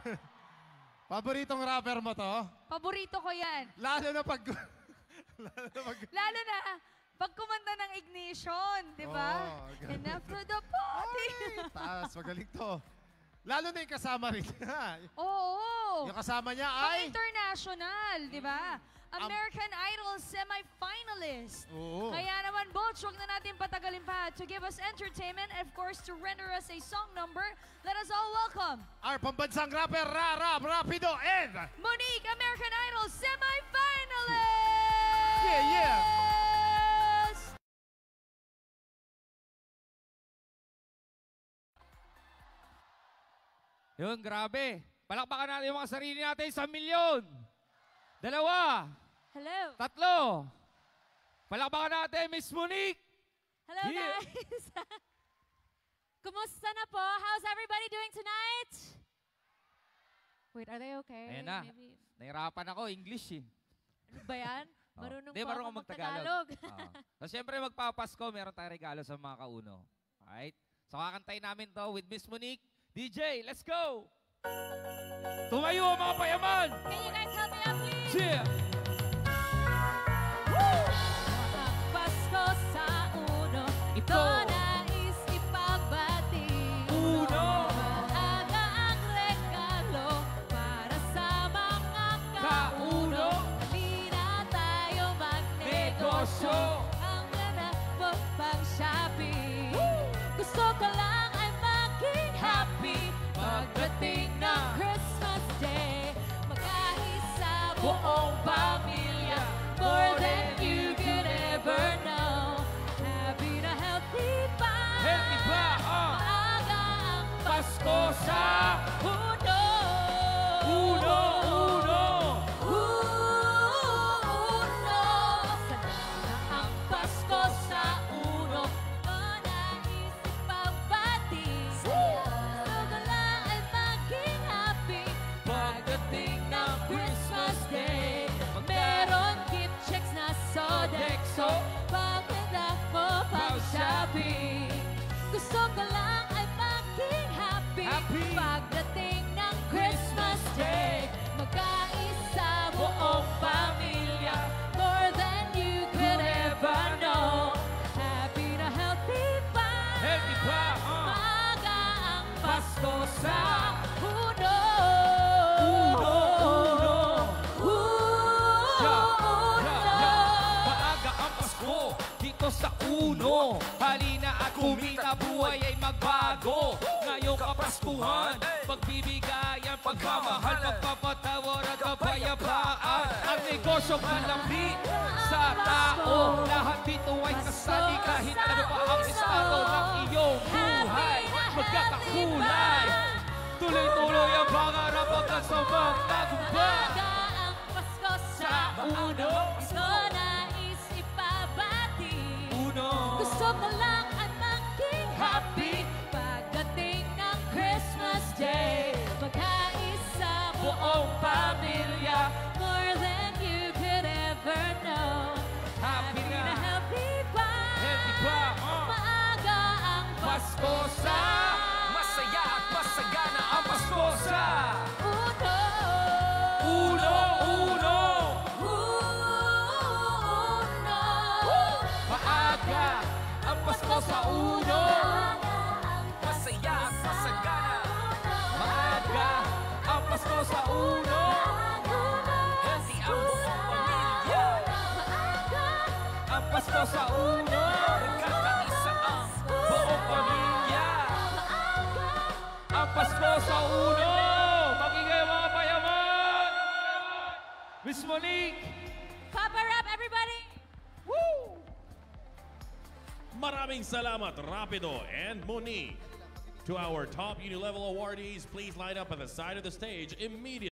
Paboritong rapper mo to? Paborito ko yan. Lalo na pag... Lalo na pag kumanta ng Ignition, di ba? Oh, And after the party. Taas, magaling to. Lalo na yung kasama rin niya. Oo. Yung kasama niya ay... Pang-international, di ba? American Idol semi-finalist. Oo. Kaya naman, Boch, huwag na natin patagalin pa. To give us entertainment and of course to render us a song number, let us all welcome Our pambansang rapper, Rarab Rapido and... Monique, American Idol semi-finalist! Yeah, yeah! Yun, grabe. Palakpakan natin yung mga sarili natin sa 1 milyon. 2. Hello. 3. Palakpakan natin, Miss Monique. Hello, Yeah. guys. Kumusta na po? How's everybody doing tonight? Wait, are they okay? Ayan na. Maybe. Nahirapan ako, English eh. Ano ba yan? Marunong Hindi, po marunong ako mag-Tagalog. mag-Tagalog. So, siyempre, magpapasko. Meron tayong regalo sa mga kauno. Alright? So, kakantayin namin to with Miss Monique. DJ, let's go! Tumayo ang mga payaman! Can you guys help me out, please? Yeah! Pasko sa uno, ito nais ipagbati. Uno! Maaga ang regalo para sa mga kauno. Halina tayo magnegosyo. Ang ganda po pang shopping. Gusto ko lang ay maging happy. Pagdating ng Christmas Day, magkahisa buong pamilya. More than you could ever know. Having a healthy pa. Healthy pa, Maaga ang Pasko sa uno. uno! Uno. Sana ang Pasko sa uno. Ito nais ipagbati. Gusto ko lang ay maging happy. Pagdating ng Christmas Day, meron gift checks na Sodexo. Pagkanda mo pag-shopping. Gusto ko lang ay maging happy. Happy. Pagdating ng Christmas Day, magkaisa buong pamilya. More than you could ever know. Happy na healthy pa. Healthy pa, Maaga ang Pasko sa uno. Maaga ang Pasko dito sa uno. Halina at kumita, buhay ay magbago. Ngayong kapaskuhan, pagbibigayan, pagmamahal, pagpapatawad at kapayapaan. Ang negosyong malapit sa tao. Lahat dito ay kasali kahit ano pa ang estado ng iyong buhay. Magkakakulay. Tuloy-tuloy ang pangarap hanggang sa magtagumpay. Maaga ang Pasko sa uno. Ito nais ipabati. Uno. Gusto ko lang ay maging happy. Pagdating ng Christmas Day, magkaisa buong pamilya. More than you could ever know. Happy na. Happy pa. Healthy pa. Maaga ang Pasko sa masaya at masagana ang Pasko sa uno. uno. Maaga ang Pasko sa uno. Masaya at masagana. Maaga ang Pasko sa uno. Healthy ang buong pamilya. Ang Pasko sa uno. Nagkakaisa ang buong pamilya. Ang Pasko sa uno. Magigay mga payaman. Miss Monique. Papa Rap, everybody! Maraming salamat, Rapido and Monique. To our top uni-level awardees, please line up at the side of the stage immediately.